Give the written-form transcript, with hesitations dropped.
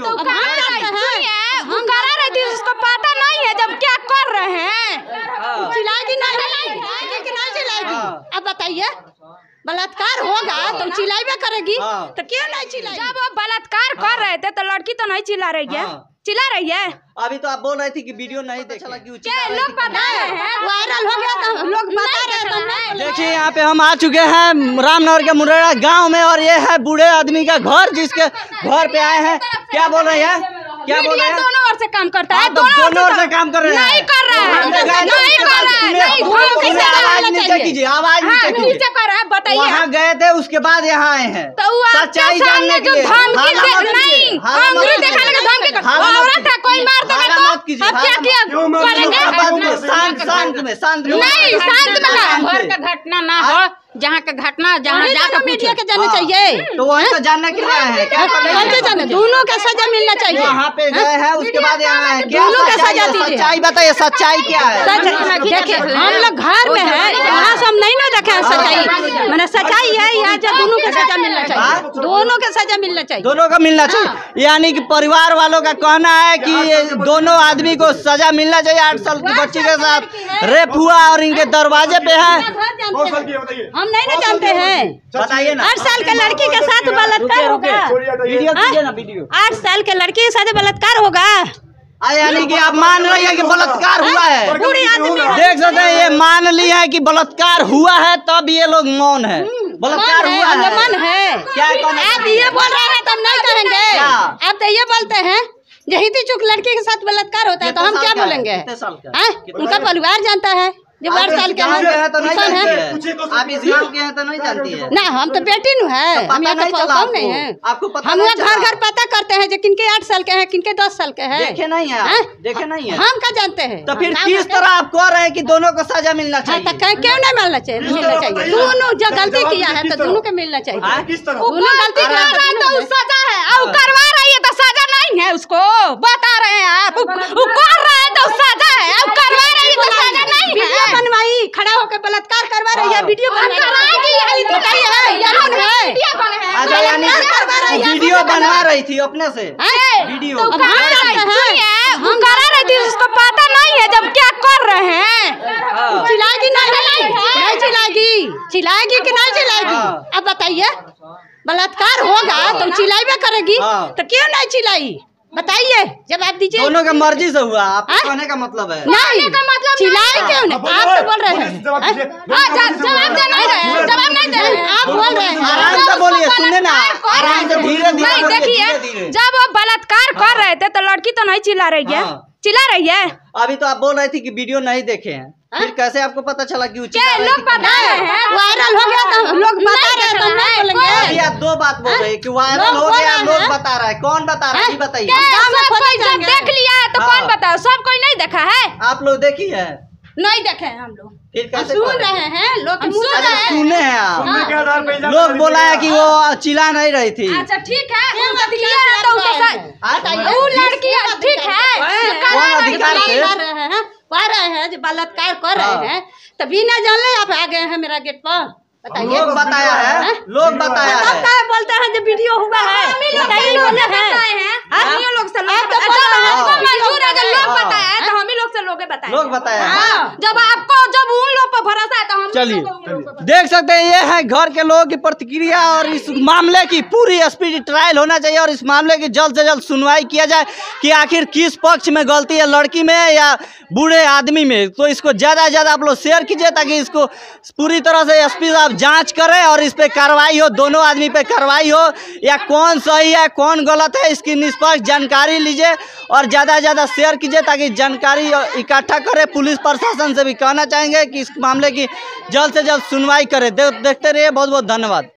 हो? हम करा रहे थे, उसको पता नहीं है जब क्या कर रहे हैं। चिल्लाएगी नहीं चिल्लाएगी। अब बताइए, बलात्कार होगा तो चिल्लाइबे करेगी, तो क्यों नहीं चिल्लाएगी? जब वो बलात्कार कर रहे थे तो लड़की तो नहीं चिल्ला रही है, चिल्ला रही है। अभी तो आप बोल रही थी कि वीडियो नहीं देखे, लोग बता रहे हैं, वायरल हो गया तो लोग बता रहे हैं। देखिए यहाँ पे हम आ चुके हैं रामनगर के मुरेड़ा गांव में, और ये है बूढ़े आदमी का घर, जिसके घर पे आए हैं। क्या बोल रहे हैं? क्या बोल रहे हैं? दोनों ओर से काम करता है, दोनों ओर से काम कर रहे हैं। नहीं कर रहा है, आवाज नीचे कीजिए, आवाज नीचे कर रहा है। बताइए, वहाँ गए थे, उसके बाद यहाँ आए हैं सच्चाई जानने के लिए। कोई मार देगा तो क्या किया करेंगे? शांत नहीं, शांत में घर का घटना ना हो, जहाँ का घटना जहाँ जाकर मीडिया के जाने चाहिए, तो वही तो जानने के लिए आए हैं। क्या जाने दोनों का सजा मिलना चाहिए। वहाँ पे गए हैं, उसके बाद यहाँ आए। दोनों का सजा दीजिए। सच्चाई बताइए, सच्चाई क्या है? देखिए, हम लोग घर में है, यहाँ से हम नहीं ना देखे सच्चाई। मैंने सच्चाई है यहाँ, जब दोनों का सजा मिलना चाहिए, दोनों का सजा मिलना चाहिए, दोनों का मिलना चाहिए। यानी कि परिवार वालों का कहना है कि दोनों आदमी को सजा मिलना चाहिए। 8 साल की बच्ची के साथ रेप हुआ और इनके दरवाजे पे है। हम नहीं ना जानते हैं, बताइए ना। 8 साल के लड़की के साथ बलात्कार होगा? वीडियो कीजिए ना, वीडियो। 8 साल के लड़की के साथ बलात्कार होगा? यानी कि आप मान रही है कि बलात्कार हुआ है? बूढ़ी आदमी देख सकते हैं, ये मान ली है कि बलात्कार हुआ है, तब ये लोग मौन है। बलात्कार हुआ है, मन है। क्या आप ये बोल रहे हैं तो हम नहीं करेंगे। आप तो ये बोलते हैं यही चूक लड़की के साथ बलात्कार होता है तो हम क्या बोलेंगे? उनका परिवार जानता है, जो 8 साल के हैं तो नहीं जानती है। आप इस गाँव के हैं तो नहीं जानती है ना, हम तो बेटी नु है, हम यहाँ तो कौन नहीं है। आपको पता? हम घर घर पता करते हैं जो किनके 8 साल के हैं, किनके 10 साल के हैं। देखे नहीं है, देखे नहीं है। हम क्या जानते हैं? तो फिर किस तरह आप कह रहे हैं कि दोनों को सजा मिलना चाहिए? क्यों नहीं मिलना चाहिए? मिलना चाहिए। दोनों जो गलती किया है तो दोनों को मिलना चाहिए। दोनों गलती किया है तो सजा है, और करवा रही है तो सजा नहीं है, उसको बता रहे हैं आप। वो कर रहा है तो सजा है, और करवा रही है तो सजा नहीं है। बनवाई खड़ा होकर बलात्कार करवा रही है, वीडियो वीडियो बनवा रही थी अपने से, वीडियो हम करा रही थी, उसको पता नहीं है जब क्या कर रहे हैं। चिल्लाएगी नहीं चिल्लाएगी कि नहीं चिल्लाएगी? अब बताइए, बलात्कार होगा तो चिल्लाइबे करेगी, तो क्यों नहीं चिल्लाई? बताइए, जब आप दीजिए। दोनों का मर्जी से हुआ, आपके कहने का मतलब है? नहीं का मतलब चिल्लाए क्यों नहीं? आप तो बोल रहे हैं, जवाब नहीं दे रहे, आप बोल रहे हैं। आराम से बोलिए, सुनने ना, आराम से धीरे नहीं। देखिए, जब वो बलात्कार कर रहे थे तो लड़की तो नहीं चिल्ला रही है, चिल्ला रही है। अभी तो आप बोल रही थी कि वीडियो नहीं देखे हैं, फिर कैसे आपको पता चला कि लोग बता रहे हैं, वायरल हो गया तो लोग बता रहे हैं, तो नहीं बोलेंगे? अभी आप 2 बात बोल रहे हैं कि वायरल हो गया, लोग बता रहा है। कौन बता रहा है, बताइए। जब देख लिया है तो कौन बताओ? सब कोई नहीं देखा है। आप लोग देखी है? नहीं देखे हैं हम लोग, फिर कैसे सुन रहे हैं लोग, सुने हैं आप? लोग बोला है कि वो चिल्ला नहीं रही थी। अच्छा ठीक है, वो लड़की ठीक है, कौन अधिकार से कह रहे हैं जो बलात्कार कर रहे हैं, तभी ना जान ले आप आ गए हैं मेरा गेट पर। बताइए, लोग बताया है, लोग बताया है। बोलते हैं जो वीडियो हुआ है, बताइए लोग बताए हैं। लोग से लोग बताया है तो हम ही लोग से लोग बताए, लोग बताया। जब उन लोग पर भरोसा है तो हम चलिए देख सकते हैं, ये है घर के लोगों की प्रतिक्रिया। और इस मामले की पूरी स्पीड ट्रायल होना चाहिए और इस मामले की जल्द से जल्द सुनवाई किया जाए कि आखिर किस पक्ष में गलती है, लड़की में या बूढ़े आदमी में। तो इसको ज़्यादा से ज़्यादा आप लोग शेयर कीजिए ताकि इसको पूरी तरह से एसपी साहब जांच करें और इस पे कार्रवाई हो, दोनों आदमी पे कार्रवाई हो, या कौन सही है कौन गलत है इसकी निष्पक्ष जानकारी लीजिए और ज़्यादा से ज़्यादा शेयर कीजिए ताकि जानकारी इकट्ठा करें। पुलिस प्रशासन से भी कहना चाहेंगे कि इस मामले की जल्द से जल्द सुनवाई करें। देखते रहिए, बहुत बहुत धन्यवाद।